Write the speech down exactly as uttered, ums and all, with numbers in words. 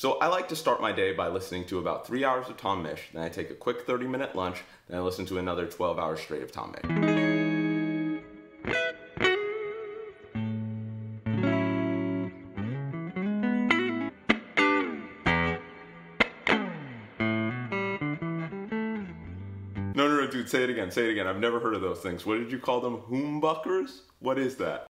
So I like to start my day by listening to about three hours of Tom Misch, then I take a quick thirty minute lunch, then I listen to another twelve hours straight of Tom Misch. No, no, no, dude, say it again, say it again. I've never heard of those things. What did you call them? Humbuckers? What is that?